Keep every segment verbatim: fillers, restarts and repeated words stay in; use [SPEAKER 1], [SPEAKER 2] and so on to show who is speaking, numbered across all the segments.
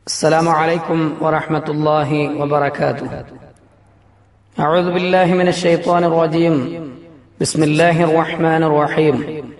[SPEAKER 1] السلام عليكم ورحمة الله وبركاته. أعوذ بالله من الشيطان الرجيم. بسم الله الرحمن الرحيم.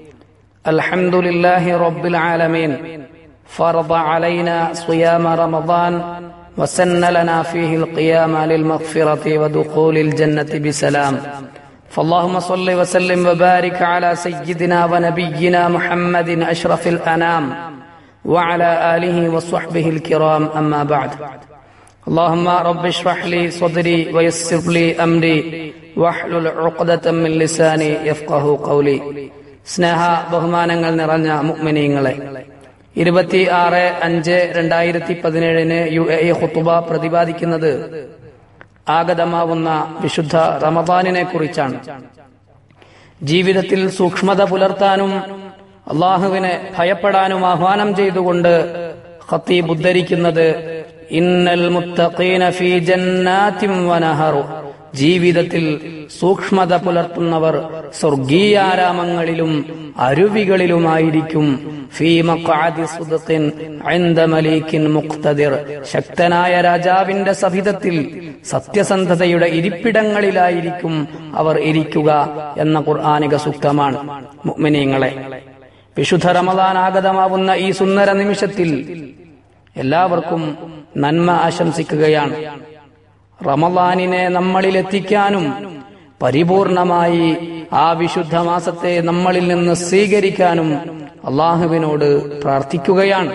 [SPEAKER 1] الحمد لله رب العالمين، فرض علينا صيام رمضان وسن لنا فيه القيام للمغفرة ودخول الجنة بسلام. فاللهم صل وسلم وبارك على سيدنا ونبينا محمد أشرف الأنام وعلى آله وصحبه الكرام، أما بعد. اللهم رب اشرح لي صدري ويسر لي أمري واحلل عقدة من لساني يفقه قولي. സ്നേഹ ബഹുമാനങ്ങൾ നിറഞ്ഞ മുഅ്മിനീങ്ങളെ, ഇരുപത്തി ആറ് അഞ്ച് രണ്ടായിരത്തി പതിനേഴിന് യു എ ഇ ഖുതുബ പ്രതിപാദിക്കുന്നത് ആഗതമാവുന്ന വിശുദ്ധ റമദാനിനെ കുറിച്ചാണ്. ജീവിതത്തിൽ സൂക്ഷ്മത പുലർത്താനും അള്ളാഹുവിനെ ഭയപ്പെടാനും ആഹ്വാനം ചെയ്തുകൊണ്ട് ഖത്തീബ് ഉദ്ധരിക്കുന്നത് ഇന്നൽ മുത്തഖീന ഫീ ജന്നാതിൻ വനഹർ. ജീവിതത്തിൽ സൂക്ഷ്മത പുലർത്തുന്നവർ സ്വർഗീയാരാമങ്ങളിലും അരുവികളിലുമായിരിക്കും. ഫീ മഖ്അദി സിദ്ഖിൻ ഇൻദ മലീകിൻ മുഖ്തദിർ. ശക്തനായ രാജാവിന്റെ സവിധത്തിൽ സത്യസന്ധതയുടെ ഇരിപ്പിടങ്ങളിലായിരിക്കും അവർ ഇരിക്കുക എന്ന ഖുർആനിക സൂക്തമാണ്. മുഅ്മിനീങ്ങളെ, വിശുദ്ധ റമദാൻ ആഗതമാവുന്ന ഈ സുന്ദര നിമിഷത്തിൽ എല്ലാവർക്കും നന്മ ആശംസിക്കുകയാണ്. റമദാനിനെ നമ്മളിൽ എത്തിക്കാനും പരിപൂർണമായി ആ വിശുദ്ധ മാസത്തെ നമ്മളിൽ നിന്ന് സ്വീകരിക്കാനും അള്ളാഹുവിനോട് പ്രാർത്ഥിക്കുകയാണ്.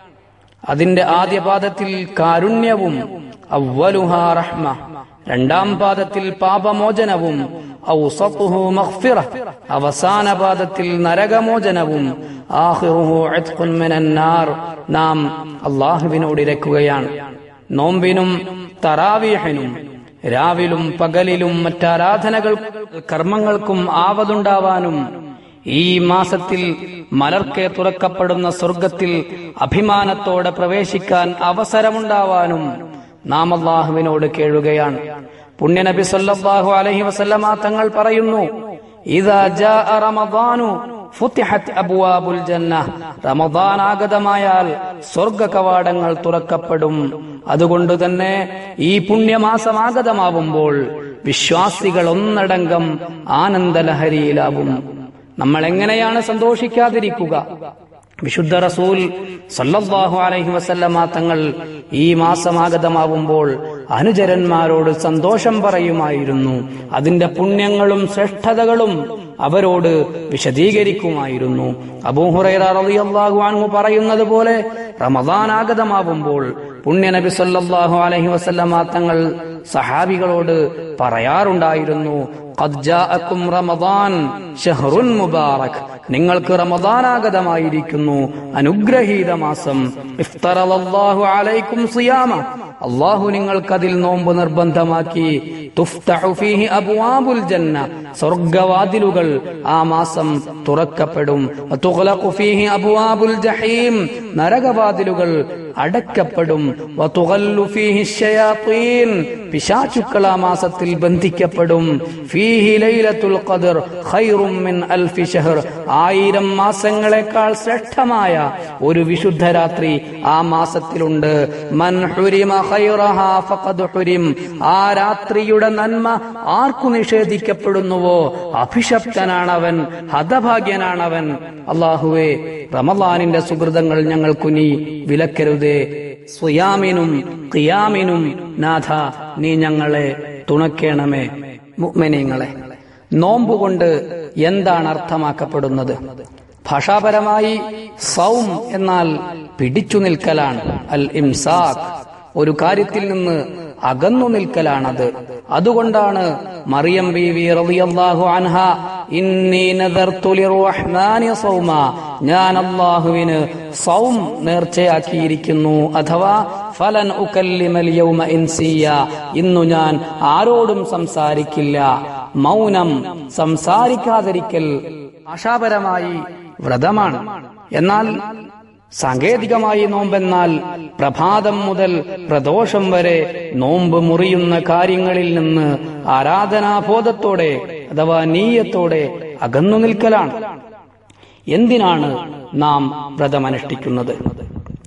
[SPEAKER 1] അതിന്റെ ആദ്യ പാദത്തിൽ കാരുണ്യവും അവ്വലുഹാ റഹ്മ, രണ്ടാം പാദത്തിൽ പാപമോചനവും ഔസതുഹു മഗ്ഫിറ, അവസാന പാദത്തിൽ നരകമോചനവും ആഖിറുഹു ഇത്ഖുൻ മിനന്നാർ, നാം അള്ളാഹുവിനോട് ഇരക്കുകയാണ്. നോമ്പിനും തറാവീഹിനും രാവിലും പകലിലും മറ്റാരാധനകൾ കർമ്മങ്ങൾക്കും ആവതുണ്ടാവാനും ഈ മാസത്തിൽ മലർക്കെ തുറക്കപ്പെടുന്ന സ്വർഗത്തിൽ അഭിമാനത്തോടെ പ്രവേശിക്കാൻ അവസരമുണ്ടാവാനും നാം അല്ലാഹുവിനോട് കേഴുകയാണ്. പുണ്യനബി സല്ലല്ലാഹു അലൈഹി വസല്ലമ തങ്ങൾ പറയുന്നു, ഇദാ ജാഅ റമദാനു ഫുതിഹത് അബ്വാബുൽ ജന്ന. റമദാൻ ആഗതമായാൽ സ്വർഗ കവാടങ്ങൾ തുറക്കപ്പെടും. അതുകൊണ്ട് തന്നെ ഈ പുണ്യമാസം ആഗതമാവുമ്പോൾ വിശ്വാസികൾ ഒന്നടങ്കം ആനന്ദലഹരിയിലാവും. നമ്മൾ എങ്ങനെയാണ് സന്തോഷിക്കാതിരിക്കുക? വിശുദ്ധ റസൂൽ സല്ലല്ലാഹു അലൈഹി വസല്ലമ തങ്ങൾ ഈ മാസമാഗതമാവുമ്പോൾ അനുചരന്മാരോട് സന്തോഷം പറയുമായിരുന്നു. അതിന്റെ പുണ്യങ്ങളും ശ്രേഷ്ഠതകളും അവരോട് വിശദീകരിക്കുമായിരുന്നു. അബൂ ഹുറൈറ റളിയല്ലാഹു അൻഹു പറയുന്നത് പോലെ റമദാൻ ആഗതമാവുമ്പോൾ പുണ്യനബി സല്ലല്ലാഹു അലൈഹി വസല്ലമ തങ്ങൾ സഹാബികളോട് പറയാറുണ്ടായിരുന്നു, ഖദ് ജാഅകും റമദാൻ ശഹ്റുൻ മുബാറക്. നിങ്ങൾക്ക് റമദാൻ ആഗതമായിരിക്കുന്നു, അനുഗ്രഹീത മാസം. ഇഫ്തറല്ലാഹു അലൈക്കും സിയാമ, അല്ലാഹു നിങ്ങൾക്കതിൽ നോമ്പ് നിർബന്ധമാക്കി. തുഫ്തഹു ഫീഹി അബ്വാബുൽ ജന്ന, സ്വർഗ്ഗവാതിലുകൾ ആ മാസം തുറക്കപ്പെടും. വതുഗ്ലഖു ഫീഹി അബ്വാബുൽ ജഹീം, നരകവാതിലുകൾ അടക്കപ്പെടും. വതുഗല്ലു ഫീഹി ശയാത്തീൻ, പിശാചുക്കൾ ആ മാസത്തിൽ ബന്ധിക്കപ്പെടും. ഫീഹി ലൈലത്തുൽ ഖദ്ർ ഖൈറും മിൻ അൽഫി ശഹർ, ആയിരം മാസങ്ങളെക്കാൾ ശ്രേഷ്ഠമായ ഒരു വിശുദ്ധ രാത്രി ആ മാസത്തിലുണ്ട്. മൻ ഹുരിമ ഖൈറഹാ ഫഖദ് ഹുരിം, ആ രാത്രിയുടെ നന്മ ആർക്കു നിഷേധിക്കപ്പെടുന്നുവോ അഭിശപ്തനാണവൻ, ഹതഭാഗ്യനാണവൻ. അല്ലാഹുവേ, റമളാനിന്റെ സുകൃതങ്ങൾ ഞങ്ങൾക്കു നീ വിലക്കരുതേ. സ്വയാമിനും ഖിയാമിനും നാഥ നീ ഞങ്ങളെ തുണക്കേണമേ. മുഅ്മിനീങ്ങളെ, നോമ്പുകൊണ്ട് എന്താണ് അർത്ഥമാക്കപ്പെടുന്നത്? ഭാഷാപരമായി സൗം എന്നാൽ പിടിച്ചു നിൽക്കലാണ്. അൽ ഇംസാക്, ഒരു കാര്യത്തിൽ നിന്ന് അകന്നു നിൽക്കലാണത്. അതുകൊണ്ടാണ് മറിയം ബീവി റളിയല്ലാഹു അൻഹ ഇന്നി നദർതു ലിർറഹ്മാനി സൗമ, ഞാൻ അല്ലാഹുവിന് സൗം നേർച്ചയാക്കിയിരിക്കുന്നു, അഥവാ ഫലൻ ഉകല്ലിമൽ യൗമ ഇൻസിയ, ഇന്നു ഞാൻ ആരോടും സംസാരിക്കില്ല. മൗനം, സംസാരിക്കാതിരിക്കൽ ഭാഷാപരമായി വ്രതമാണ്. എന്നാൽ സാങ്കേതികമായി നോമ്പെന്നാൽ പ്രഭാതം മുതൽ പ്രദോഷം വരെ നോമ്പ് മുറിയുന്ന കാര്യങ്ങളിൽ നിന്ന് ആരാധനാബോധത്തോടെ അഥവാ നീയത്തോടെ അകന്നു നിൽക്കലാണ്. എന്തിനാണ് നാം വ്രതമനുഷ്ഠിക്കുന്നത്?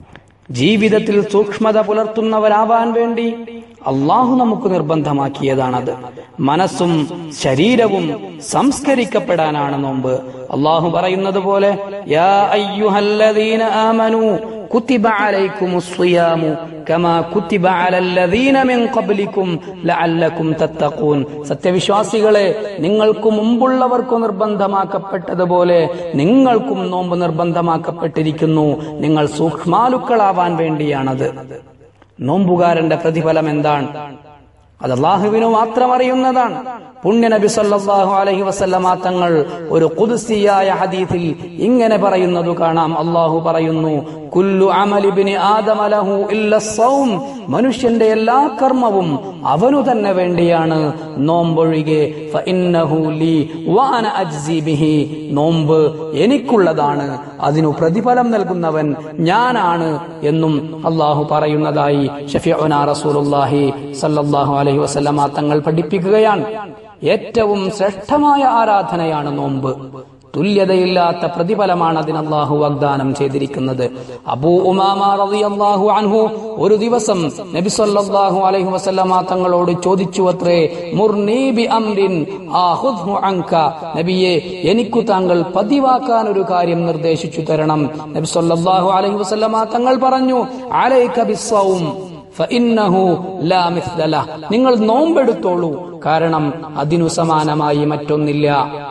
[SPEAKER 1] ജീവിതത്തിൽ സൂക്ഷ്മത പുലർത്തുന്നവരാവാൻ വേണ്ടി അള്ളാഹു നമുക്ക് നിർബന്ധമാക്കിയതാണത്. മനസ്സും ശരീരവും സംസ്കരിക്കപ്പെടാനാണ് നോമ്പ്. അള്ളാഹു പറയുന്നത് പോലെ യാ അയ്യുഹല്ലദീന ആമനൂ കുതിബ അലൈക്കുമുസ് സിയാമു കമാ കുതിബ അലല്ലദീന മിൻ ഖബ്ലിക്കും ലഅല്ലക്കും തത്തഖൂൻ. സത്യവിശ്വാസികളെ, നിങ്ങൾക്ക് മുമ്പുള്ളവർക്ക് നിർബന്ധമാക്കപ്പെട്ടതുപോലെ നിങ്ങൾക്കും നോമ്പ് നിർബന്ധമാക്കപ്പെട്ടിരിക്കുന്നു. നിങ്ങൾ സൂക്ഷ്മാലുക്കളാവാൻ വേണ്ടിയാണത്. നോമ്പുകാരന്റെ പ്രതിഫലം എന്താണ്? അത് അല്ലാഹുവിനു മാത്രം അറിയുന്നതാണ്. പുണ്യ നബി സല്ലല്ലാഹു അലൈഹി വസല്ലമ തങ്ങൾ ഒരു ഖുദ്സിയായ ഹദീസിൽ ഇങ്ങനെ പറയുന്നത് കാണാം. അല്ലാഹു പറയുന്നു, കുല്ലു അമലി ഇബ്നി ആദമ ലഹു ഇല്ല സൗം. മനുഷ്യന്റെ എല്ലാ കർമ്മവും അവനു തന്നെ വേണ്ടിയാണ്, നോമ്പൊഴികെ. ഫഇന്നഹു ലീ വഅന അജ്സി ബിഹി. നോമ്പ് എനിക്കുള്ളതാണ്, അതിനു പ്രതിഫലം നൽകുന്നവൻ ഞാനാണ് എന്നും അല്ലാഹു പറയുന്നതായി ശഫീഉനാ റസൂലുള്ളാഹി സല്ലല്ലാഹു അലൈഹി വസല്ലമ തങ്ങൾ പഠിപ്പിക്കുകയാണ്. ഏറ്റവും ശ്രേഷ്ഠമായ ആരാധനയാണ് നോമ്പ്. തുല്യതയില്ലാത്ത പ്രതിഫലമാണ് അതിന് അല്ലാഹു വാഗ്ദാനം ചെയ്തിരിക്കുന്നത്. അബൂ ഉമാമ റളിയല്ലാഹു അൻഹു ഒരു ദിവസം നബി സല്ലല്ലാഹു അലൈഹി വസല്ലമ തങ്ങളോട് ചോദിച്ചുവത്രേ, മുർനീ ബി അംരിൻ ആഖുദ്ഹു അൻക. നബിയെ, എനിക്കു താങ്കൾ പതിവാക്കാൻ ഒരു കാര്യം നിർദ്ദേശിച്ചു തരണം. നബി സല്ലല്ലാഹു അലൈഹി വസല്ലമ തങ്ങൾ പറഞ്ഞു, അലൈക ബിസ്സൗം ഫഇന്നഹു ലാ മിസ്ല ലഹ്. നിങ്ങൾ നോമ്പെടുത്തോളൂ, കാരണം അതിനു സമാനമായി മറ്റൊന്നില്ല.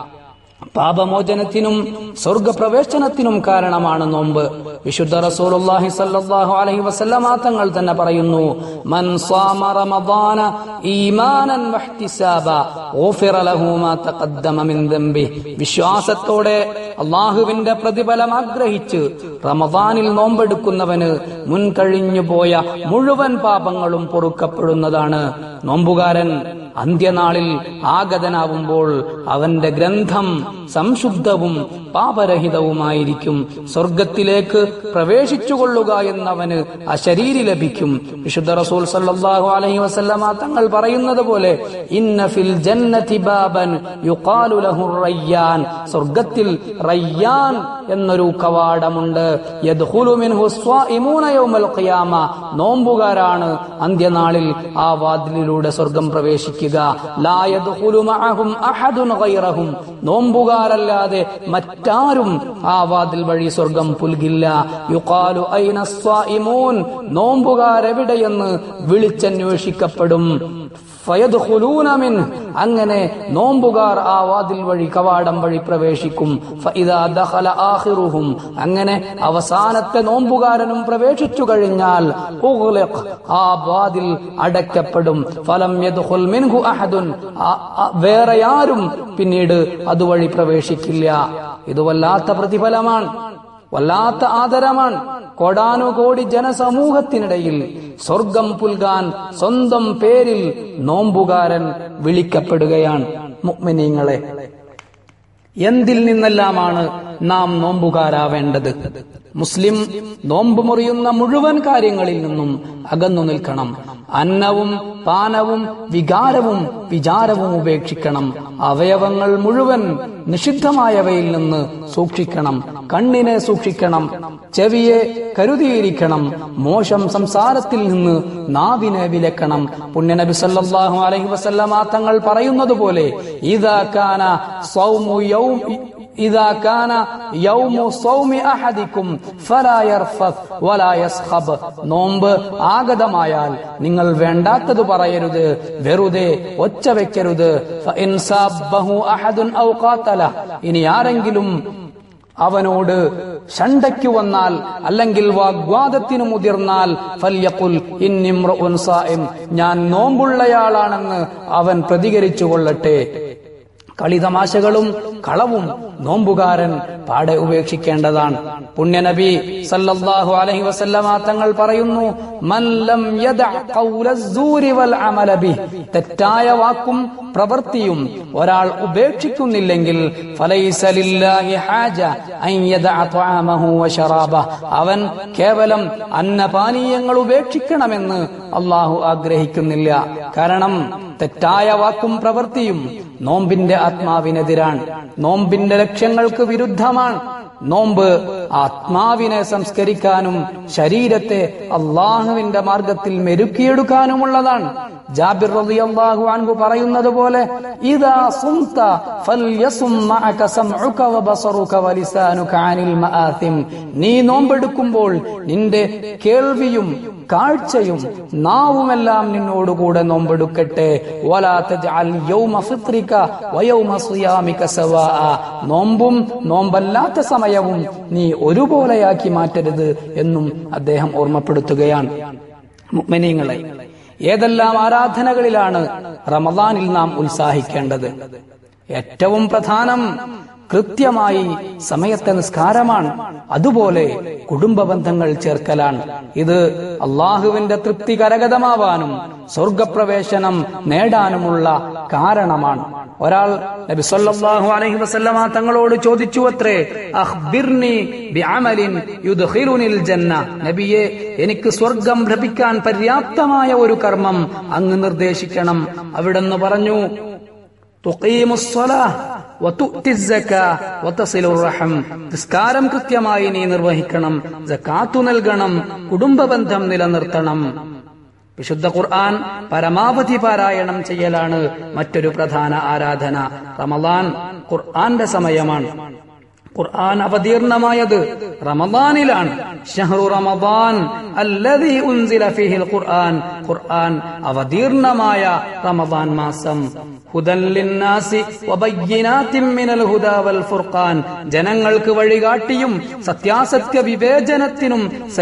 [SPEAKER 1] പാപമോചനത്തിനും സ്വർഗപ്രവേശനത്തിനും കാരണമാണ് നോമ്പ്. വിശുദ്ധ റസൂലുള്ളാഹി സ്വല്ലല്ലാഹു അലൈഹി വസല്ലമ തങ്ങൾ തന്നെ പറയുന്നു, മൻ സാമ റമദാന ഈമാനൻ വഹ്തിസാബ ഗുഫിറ ലഹു മാ തഖദ്ദമ മിൻ ദംബി. വിശ്വാസത്തോടെ അല്ലാഹുവിന്റെ പ്രതിഫലം ആഗ്രഹിച്ച് റമദാനിൽ നോമ്പെടുക്കുന്നവന് മുൻകഴിഞ്ഞു പോയ മുഴുവൻ പാപങ്ങളും പൊറുക്കപ്പെടുന്നതാണ്. നോമ്പുകാരൻ അന്ത്യനാളിൽ ആഗതനാവുമ്പോൾ അവന്റെ ഗ്രന്ഥം സംശുദ്ധവും പാപരഹിതവുമായിരിക്കും. സ്വർഗത്തിലേക്ക് പ്രവേശിച്ചുകൊള്ളുക എന്നവന് അശരീരി ലഭിക്കും. വിശുദ്ധ റസൂൽ സല്ലല്ലാഹു അലൈഹി വസല്ലമ തങ്ങൾ പറയുന്നത് പോലെ, ഇന്ന ഫിൽ ജന്നതി ബാബൻ യുഖാലു ലഹു റയ്യാൻ. സ്വർഗത്തിൽ റയ്യാൻ എന്നൊരു കവാടമുണ്ട്. യദ്ഖുലു മിൻഹു സ്വാഇമൂന യൗമൽ ഖിയാമ. നോമ്പുകാരാണ് അന്ത്യനാളിൽ ആ വാതിലിലൂടെ സ്വർഗം പ്രവേശിക്കുക. ലാ യദ്ഖുലു മഅഹും അഹദുൻ ഗൈറഹും. നോമ്പുകാരല്ലാതെ മറ്റാരും ആ വാതിൽ വഴി സ്വർഗം പുൽകില്ല. യുഖാലു ഐന സ്വാഇമൂൻ. നോമ്പുകാരെവിടെയെന്ന് വിളിച്ചന്വേഷിക്കപ്പെടും. ഫയദ്ഖുലൂന മിൻ. അങ്ങനെ നോമ്പുകാർ ആ വാതിൽ വഴി കവാടം വഴി പ്രവേശിക്കും. ഫഇദാ ദഖല ആഖിറുഹും. അങ്ങനെ അവസാനത്തെ നോമ്പുകാരനും പ്രവേശിച്ചു കഴിഞ്ഞാൽ ഉഗ്ലിഖ്. ആ വാതിൽ അടയ്ക്കപ്പെടും. ഫലം യദ്ഖുൽ മിൻഹു അഹദുൻ. വേറെ ആരും പിന്നീട് അതുവഴി പ്രവേശിക്കില്ല. ഇത് വല്ലാത്ത പ്രതിഫലമാണ്, വല്ലാത്ത ആദരമാണ്. കോടാനുകോടി ജനസമൂഹത്തിനിടയിൽ സ്വർഗം പുൽകാൻ സ്വന്തം പേരിൽ നോമ്പുകാരൻ വിളിക്കപ്പെടുകയാണ്. മുഅ്മിനീങ്ങളെ, എന്തിൽ നിന്നെല്ലാമാണ് നാം നോമ്പുകാരാവേണ്ടത്? മുസ്ലിം നോമ്പ് മുറിയുന്ന മുഴുവൻ കാര്യങ്ങളിൽ നിന്നും അകന്നു നിൽക്കണം. അന്നവും പാനവും വികാരവും വിചാരവും ഉപേക്ഷിക്കണം. അവയവങ്ങൾ മുഴുവൻ നിഷിദ്ധമായവയിൽ നിന്ന് സൂക്ഷിക്കണം. കണ്ണിനെ സൂക്ഷിക്കണം, ചെവിയെ കരുതിയിരിക്കണം. മോശം സംസാരത്തിൽ നിന്ന് നാവിനെ വിലക്കണം. പുണ്യനബി സല്ലല്ലാഹു അലൈഹി വസല്ലമ തങ്ങൾ പറയുന്നത് പോലെ, ഇദാ കാന സൗമു യൗം ഇദാ കാന യൗമു സൗമി അഹദിക്കും ഫലാ യർഫസ് വലാ യസ്ഖബ്. നോമ്പ് ആഗതമായാൽ നിങ്ങൾ വേണ്ടാത്തത് പറയരുത്, വെറുതെ ഒച്ച വെക്കരുത്. ഫഇൻ സബ്ബഹു അഹദുൻ ഔ ഖാതല. ഇനി ആരെങ്കിലും അവനോട് ശണ്ടയ്ക്ക് വന്നാൽ അല്ലെങ്കിൽ വാഗ്വാദത്തിന് മുതിർന്നാൽ ഫൽയഖുൽ ഇന്നി ഇംറുഉൻ സായിം. ഞാൻ നോമ്പുള്ളയാളാണെന്ന് അവൻ പ്രതികരിച്ചു കൊള്ളട്ടെ. കളിതമാശകളും കളവും നോമ്പുകാരൻ പാടെ ഉപേക്ഷിക്കേണ്ടതാണ്. പുണ്യനബി സല്ലല്ലാഹു അലൈഹി വസല്ലമ തങ്ങൾ പറയുന്നു, മൻ ലം യദഅ ഖൗലസ്സൂരി വൽ അമല ബിഹി. തെറ്റായ വാക്കും പ്രവൃത്തിയും ഒരാൾ ഉപേക്ഷിക്കുന്നില്ലെങ്കിൽ ഫലൈസ ലില്ലാഹി ഹാജ അൻ യദഅ ത്വഅമഹു വശറാബഹു. അവൻ കേവലം അന്നപാനീയങ്ങൾ ഉപേക്ഷിക്കണമെന്ന് അല്ലാഹു ആഗ്രഹിക്കുന്നില്ല. കാരണം തെറ്റായ വാക്കും പ്രവൃത്തിയും നോമ്പിന്റെ ആത്മാവിനെതിരാണ്, നോമ്പിന്റെ ലക്ഷ്യങ്ങൾക്ക് വിരുദ്ധമാണ്. നോമ്പ് ആത്മാവിനെ സംസ്കരിക്കാനും ശരീരത്തെ അള്ളാഹുവിന്റെ മാർഗത്തിൽ മെരുക്കിയെടുക്കാനുമുള്ളതാണ്. ജാബിർ റളിയല്ലാഹു അൻഹു പറയുന്നത് പോലെ ഇദാ സുംത ഫൽയസും മഅക സമഉക വബസറുക വലിസാനുക അനിൽ മആസിം. നീ നോമ്പെടുക്കുമ്പോൾ നിന്റെ കേൾവിയും കാഴ്ചയും നാവുമെല്ലാം നിന്നോടുകൂടെ നോമ്പെടുക്കട്ടെ. വലാ തജ്അൽ യൗമ ഫിത്രിക വയൗമ സിയാമിക സവാഅ. നോമ്പും നോമ്പല്ലാത്ത സമയവും നീ ഒരുപോലെയാക്കി മാറ്റരുത് എന്നും അദ്ദേഹം ഓർമ്മപ്പെടുത്തുകയാണ്. മുഅ്മിനീങ്ങളെ, ഏതെല്ലാം ആരാധനകളിലാണ് റമദാനിൽ നാം ഉത്സാഹിക്കേണ്ടത്? ഏറ്റവും പ്രധാനം കൃത്യമായി സമയത്തെ നിസ്കാരമാണ്. അതുപോലെ കുടുംബ ബന്ധങ്ങൾ ചേർക്കലാണ്. ഇത് അള്ളാഹുവിന്റെ തൃപ്തി കരഗതമാവാനും സ്വർഗപ്രവേശനം നേടാനുമുള്ള കാരണമാണ്. ഒരാൾ നബി സല്ലല്ലാഹു അലൈഹി വസല്ലമ തങ്ങളോട് ചോദിച്ചു അത്രേ, അഖ്ബിർനി ബിഅമലിൻ യുദ്ഖിലുനിൽ ജന്ന. നബിയെ, എനിക്ക് സ്വർഗം ലഭിക്കാൻ പര്യാപ്തമായ ഒരു കർമ്മം അങ്ങ് നിർദ്ദേശിക്കണം. അവിടെന്ന് പറഞ്ഞു, തുഖീമുസ് സ്വലാഹ് വതുഅ്തിസ് സകാ വതസിലുർ റഹം. നിസ്കാരം കൃത്യമായി നീ നിർവഹിക്കണം, സകാത്ത് നൽകണം, കുടുംബ ബന്ധം നിലനിർത്തണം. വിശുദ്ധ ഖുർആൻ പരമാവധി പാരായണം ചെയ്യലാണ് മറ്റൊരു പ്രധാന ആരാധന. റമദാൻ ഖുർആന്റെ സമയമാണ്. ഖുർആൻ അവതീർണമായത് റമദാനിലാണ്. ശഹ്റു റമദാൻ അല്ലദീ ഉൻസില ഫീഹിൽ ഖുർആൻ. ഖുർആൻ അവതീർണമായ റമദാൻ മാസം. ഹുദൻ ലിന്നാസി വബയ്യിനാതിൻ മിനൽ ഹുദാ വൽ ഫുർഖാൻ. ജനങ്ങൾക്ക് വഴികാട്ടിയും സത്യാസത്യ വിവേചനത്തിനും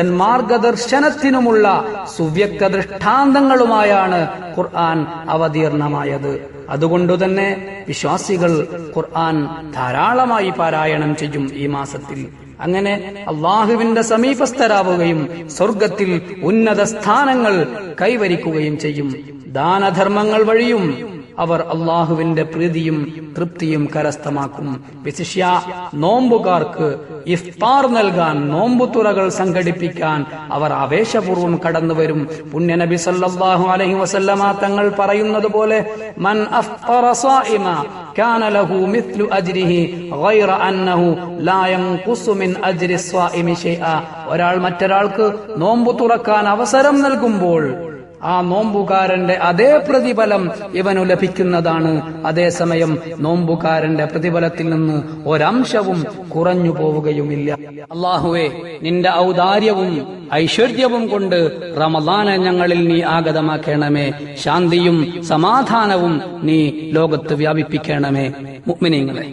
[SPEAKER 1] സന്മാർഗദർശനത്തിനുമുള്ള സുവ്യക്ത ദൃഷ്ടാന്തങ്ങളുമായാണ് ഖുർആൻ അവതീർണമായത്. അതുകൊണ്ടുതന്നെ വിശ്വാസികൾ ഖുർആൻ ധാരാളമായി പാരായണം ചെയ്യും ഈ മാസത്തിൽ. അങ്ങനെ അള്ളാഹുവിന്റെ സമീപസ്ഥരാവുകയും സ്വർഗത്തിൽ ഉന്നത സ്ഥാനങ്ങൾ കൈവരിക്കുകയും ചെയ്യും. ദാനധർമ്മങ്ങൾ വഴിയും അവർ അള്ളാഹുവിന്റെ പ്രീതിയും തൃപ്തിയും കരസ്ഥമാക്കും. വിശിഷ്യ നോമ്പുകാർക്ക് ഇഫ്താർ നൽകാൻ, നോമ്പുതുറകൾ സംഘടിപ്പിക്കാൻ അവർ ആവേശപൂർവ്വം കടന്നുവരും. പുണ്യനബി സല്ലല്ലാഹു അലൈഹി വസല്ലമ തങ്ങൾ പറയുന്നത് പോലെ, മൻ അഫ്തറ സായിമ കാന ലഹു മിത്ലു അജ്രിഹി ഗൈറ അന്നഹു ലാ യൻഖുസു മിൻ അജ്രി സ്വായിമി ശൈഅ. ഒരാൾ മറ്റൊരാൾക്ക് നോമ്പു തുറക്കാൻ അവസരം നൽകുമ്പോൾ ആ നോമ്പുകാരന്റെ അതേ പ്രതിഫലം ഇവനു ലഭിക്കുന്നതാണ്. അതേസമയം നോമ്പുകാരന്റെ പ്രതിഫലത്തിൽ നിന്ന് ഒരംശവും കുറഞ്ഞു പോവുകയുമില്ല. അല്ലാഹുവേ, നിന്റെ ഔദാര്യവും ഐശ്വര്യവും കൊണ്ട് റമദാനെ ഞങ്ങളിൽ നീ ആഗതമാക്കണമേ. ശാന്തിയും സമാധാനവും നീ ലോകത്ത് വ്യാപിപ്പിക്കണമേ. മുഅ്മിനീങ്ങളെ,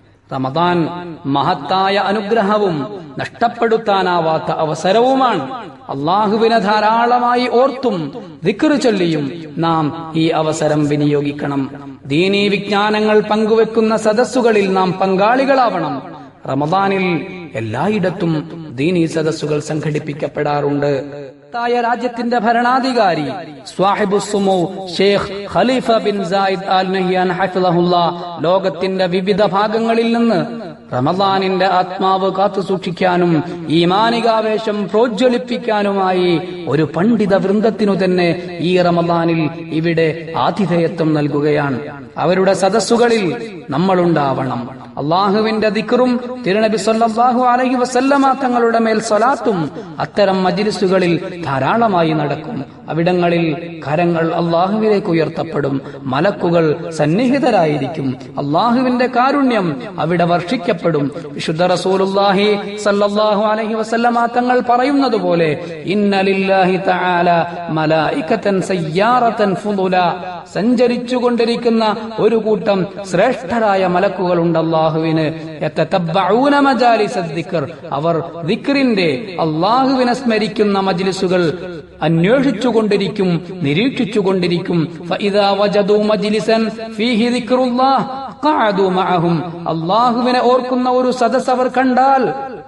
[SPEAKER 1] റമദാൻ മഹത്തായ അനുഗ്രഹവും നഷ്ടപ്പെടുത്താനാവാത്ത അവസരവുമാണ്. അള്ളാഹുവിനെ ധാരാളമായി ഓർത്തും ദിക്ർ ചൊല്ലിയും നാം ഈ അവസരം വിനിയോഗിക്കണം. ദീനീ വിജ്ഞാനങ്ങൾ പങ്കുവെക്കുന്ന സദസ്സുകളിൽ നാം പങ്കാളികളാവണം. റമദാനിൽ എല്ലായിടത്തും ദീനീ സദസ്സുകൾ സംഘടിപ്പിക്കപ്പെടാറുണ്ട്. രാജ്യത്തിന്റെ ഭരണാധികാരി സ്വാഹിബുസ്സുമു Sheikh Khalifa bin Zayed Al Nahyan ഹഫിളഹുല്ലാ ലോകത്തിന്റെ വിവിധ ഭാഗങ്ങളിൽ നിന്ന് റമദാനിന്റെ ആത്മാവ് കാത്തുസൂക്ഷിക്കാനും ഈമാനികാവേശം പ്രോജ്വലിപ്പിക്കാനുമായി ഒരു പണ്ഡിത വൃന്ദത്തിനു തന്നെ ഈ റമദാനിൽ ഇവിടെ ആതിഥേയത്വം നൽകുകയാണ്. അവരുടെ സദസ്സുകളിൽ നമ്മളുണ്ടാവണം. അള്ളാഹുവിന്റെ ദിക്റും തിരുനബി സല്ലല്ലാഹു അലൈഹി വസല്ലമ തങ്ങളുടെ മേൽ സ്വലാത്തും അത്തരം മജ്ലിസുകളിൽ ധാരാളമായി നടക്കും. അവിടങ്ങളിൽ കരങ്ങൾ അള്ളാഹുവിലേക്ക് ഉയർത്തപ്പെടും. മലക്കുകൾ സന്നിഹിതരായിരിക്കും. അള്ളാഹുവിന്റെ കാരുണ്യം അവിടെ വർഷിക്കപ്പെടും. വിശുദ്ധ റസൂലുള്ളാഹി സല്ലല്ലാഹു അലൈഹി വസല്ലമ തങ്ങൾ പറയുന്നത് പോലെ, ഇന്ന ലില്ലാഹി തആല മലായികതൻ സയ്യാറതൻ ഫുദുല. സഞ്ചരിച്ചുകൊണ്ടിരിക്കുന്ന ഒരു കൂട്ടം ശ്രേഷ്ഠരായ മലക്കുകളുണ്ട് അള്ളാഹുവിന്. യതതബ്ബഊന മജാലിസദ് ദിക്ർ. അവർ ദിക്റിന്റെ, അള്ളാഹുവിനെ സ്മരിക്കുന്ന മജ്ലിസുകൾ അന്വേഷിച്ചുകൊണ്ടിരിക്കും, നിരീക്ഷിച്ചുകൊണ്ടിരിക്കും. ഫഇദാ വജദൂ മജ്ലിസൻ ഫീഹി ദിക്റുല്ലാഹ് ഖഅദൂ മഅഹും. അള്ളാഹുവിനെ ഓർക്കുന്ന ഒരു സദസ്സ് അവർ കണ്ടാൽ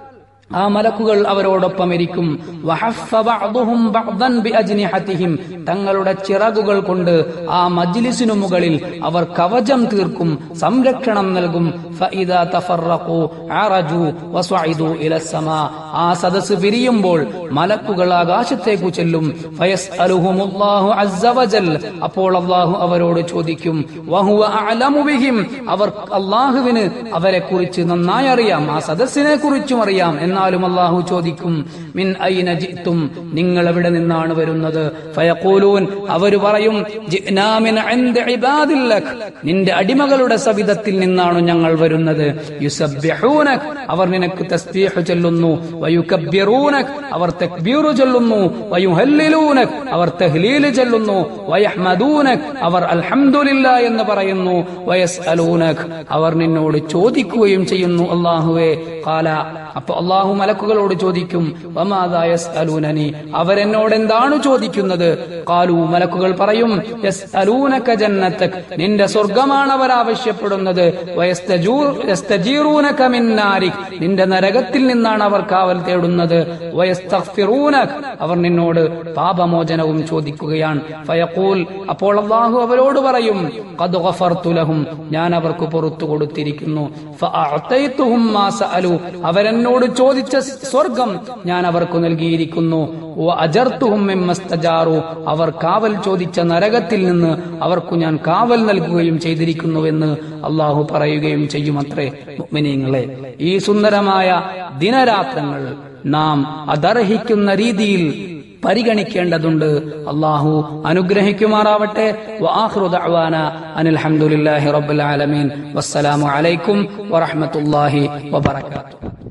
[SPEAKER 1] ആ മലക്കുകൾ അവരോടൊപ്പം ഇരിക്കും. വഹഫ ബഅദുഹും ബഅദൻ ബിഅജ്നിഹതിഹിം. തങ്ങളുടെ ചിറകുകൾ കൊണ്ട് ആ മജ്ലിസിനു മുകളിൽ അവർ കവചം തീർക്കും, സംരക്ഷണം നൽകും. ഫഇദാ തഫറഖു അറജു വസഇദു ഇല സമാ. ആ സദസ് പിരിയുമ്പോൾ മലക്കുകൾ ആകാശത്തേക്ക് ചെല്ലും. ഫയസ്അലുഹുമുല്ലാഹു അസ്സ വജൽ. അപ്പോൾ അല്ലാഹു അവരോട് ചോദിക്കും. വഹുവ അഅലമു ബിഹിം. അവർ അല്ലാഹുവിന് അവരെ കുറിച്ച് നന്നായി അറിയാം, ആ സദസ്സിനെ കുറിച്ചും അറിയാം. എന്നാലും അല്ലാഹു ചോദിക്കും, മിൻ ഐന ജിഅ്തും, നിങ്ങൾ എവിടെ നിന്നാണ് വരുന്നത്? ഫയഖൂലൂൻ, അവർ പറയും, ജിഅ്നാ മിൻ ഇൻദി ഇബാദില്ലക്, നിന്റെ അടിമകളുടെ സവിധത്തിൽ നിന്നാണ് ഞങ്ങൾ വരുന്നത്. യുസബ്ബിഹൂനക്, അവർ നിനക്ക് തസ്ബീഹ് ചൊല്ലുന്നു. വയുകബ്ബിറൂനക്, അവർ തക്ബീർ ചൊല്ലുന്നു. വയുഹല്ലിലൂനക്, അവർ തഹ്ലീൽ ചൊല്ലുന്നു. വയഹ്മദൂനക്, അവർ അൽഹംദുലില്ലാ എന്ന് പറയുന്നു. വയസ്അലൂനക്, അവർ നിന്നോട് ചോദിക്കുകയും ചെയ്യുന്നു. അല്ലാഹുവേ, ഖാല, അപ്പൊ അല്ലാഹു മലക്കുകളോട് ചോദിക്കും, വമാദാ യസ്അലൂനനി, അവരെന്നോട് എന്താണ് ചോദിക്കുന്നത്? ഖാലു, മലക്കുകൾ പറയും, യസ്അലൂനക ജന്നതക്, നിന്റെ സ്വർഗ്ഗമാണ് അവർ ആവശ്യപ്പെടുന്നത്. വയസ്തജീറൂനക മിൻ നാരിക്, നിന്റെ നരകത്തിൽ നിന്നാണ് അവർ കാവൽ തേടുന്നത്. വയസ്തഗ്ഫിറൂനക്, അവർ നിന്നോട് പാപമോചനവും ചോദിക്കുകയാണ്. ഫയഖൂൽ, അപ്പോൾ അല്ലാഹു അവരോട് പറയും, ഖദ് ഗഫർതു ലഹും, ഞാൻ അവർക്ക് പുറത്തു കൊടുത്തിരിക്കുന്നു. ഫഅഅതൈതുഹും മാ സഅലു, അവരെന്നോട് ചോദിച്ച സ്വർഗ്ഗം ഞാൻ അവർക്ക് നൽകിയിരിക്കുന്നു. വഅജർതുഹും മിമ്മസ്തജാറു, അവർ കാവൽ ചോദിച്ച നരകത്തിൽ നിന്ന് അവർക്ക് ഞാൻ കാവൽ നൽകുകയും ചെയ്തിരിക്കുന്നുവെന്ന് അല്ലാഹു പറയുകയും ചെയ്യുമത്രേ. മുഅ്മിനീങ്ങളെ, ഈ സുന്ദരമായ ദിനരാത്രങ്ങൾ നാം അതർഹിക്കുന്ന രീതിയിൽ പരിഗണിക്കേണ്ടതുണ്ട്. അല്ലാഹു അനുഗ്രഹിക്കുമാറാവട്ടെ. വആഖിറു ദഅവാന അനിൽ ഹംദുലില്ലാഹി റബ്ബിൽ ആലമീൻ. വസ്സലാമു അലൈക്കും വറഹ്മത്തുള്ളാഹി വബറകാതുഹു.